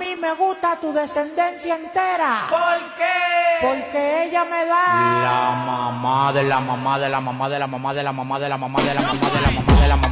mí me gusta tu descendencia entera. ¿Por qué? Porque ella me da La mamá de la mamá de la mamá de la mamá de la mamá de la mamá de la mamá de la mamá de la mamá.